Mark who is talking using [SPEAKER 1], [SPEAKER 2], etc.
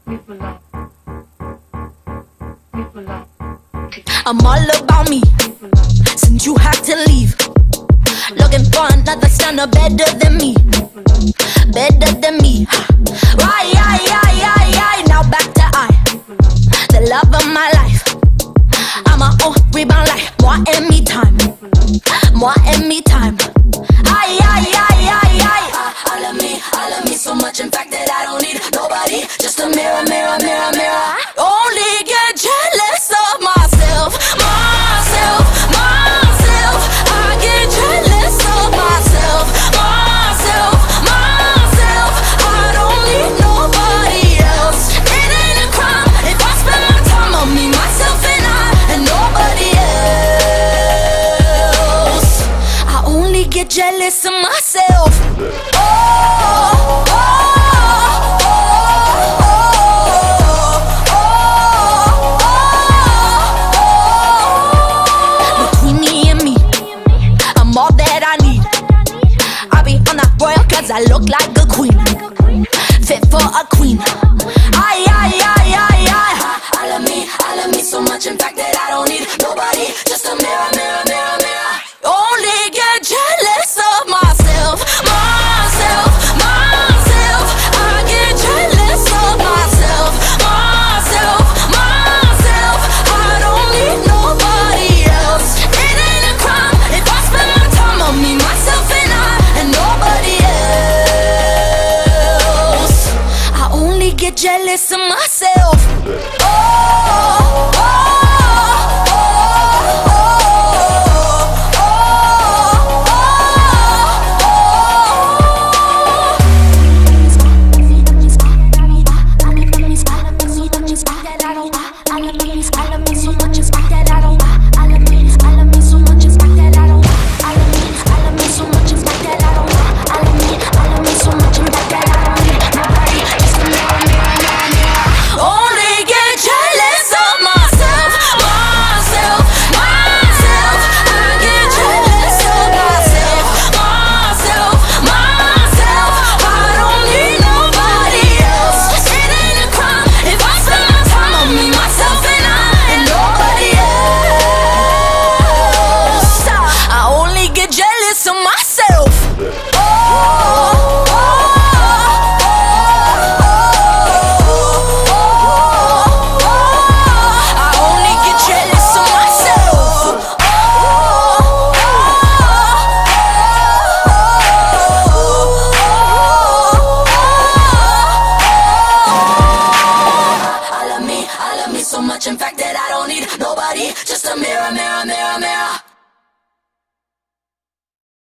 [SPEAKER 1] I'm all about me, since you had to leave. Looking for another stunner better than me, better than me. Why, now back to the love of my life. I'm a rebound like moi and me time, moi and me time. I love me so much, in fact, that I don't need nobody. Just a mirror, mirror, mirror, mirror. Only get jealous of myself, myself, myself. I get jealous of myself, myself, myself. I don't need nobody else. It ain't a crime if I spend my time on me, myself, and nobody else. I only get jealous of myself. I look like a queen, fit for a queen. I love me so much, in fact, that I don't need nobody. Just a mirror, mirror, mirror, mirror. Only get jealous of myself, myself, myself. I get jealous of myself, myself, myself. I don't need nobody else. It ain't a crime if I spend my time on me, myself, and nobody else. I only get jealous of myself. So much, in fact, that I don't need nobody. Just a mirror, mirror.